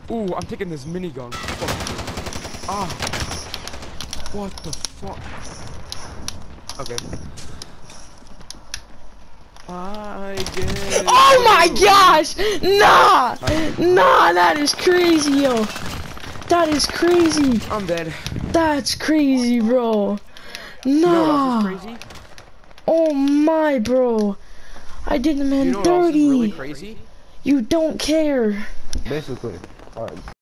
Ooh, I'm taking this minigun. Fuck. Ah. What the fuck? Okay. I get Oh my you. gosh! Nah! Nah, that is crazy, yo. That is crazy. I'm dead. That's crazy, bro. You know what else is Nah. crazy? Oh my, bro. I did the man You know what else is really dirty. crazy? You don't care. Basically. Alright.